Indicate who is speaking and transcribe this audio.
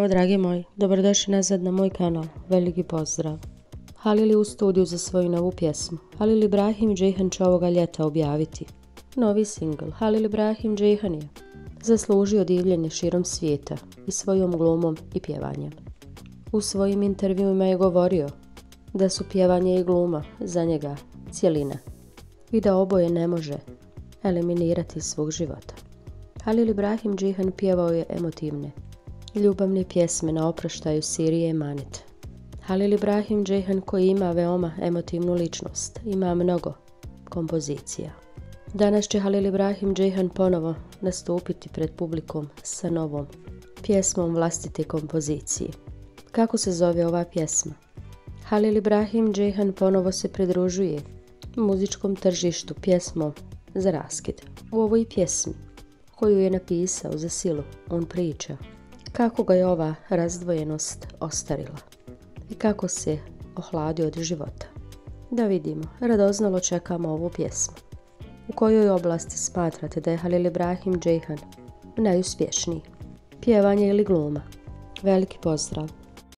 Speaker 1: Dragi moji, dobrodošli nazad na moj kanal. Veliki pozdrav. Halil u studiju za svoju novu pjesmu. Halil Ibrahim i Džejhan će ovoga ljeta objaviti novi singl. Halil Ibrahim Džejhan je zaslužio divljenje širom svijeta i svojom glumom i pjevanjem. U svojim intervjuima je govorio da su pjevanje i gluma za njega cjelina i da oboje ne može eliminirati iz svog života. Halil Ibrahim Džejhan pjevao je emotivne, ljubavne pjesme na oproštaju Sirije Emanet. Halil Ibrahim Džejhan, koji ima veoma emotivnu ličnost, ima mnogo kompozicija. Danas će Halil Ibrahim Džejhan ponovo nastupiti pred publikom sa novom pjesmom vlastite kompozicije. Kako se zove ova pjesma? Halil Ibrahim Džejhan ponovo se pridružuje muzičkom tržištu pjesmom za raskid. U ovoj pjesmi, koju je napisao za silu, on priča kako ga je ova razdvojenost ostarila i kako se ohladio od života. Da vidimo, radoznalo čekamo ovu pjesmu. U kojoj oblasti smatrate da je Halil Ibrahim Džejhan najuspješniji? Pjevanje ili gluma? Veliki pozdrav!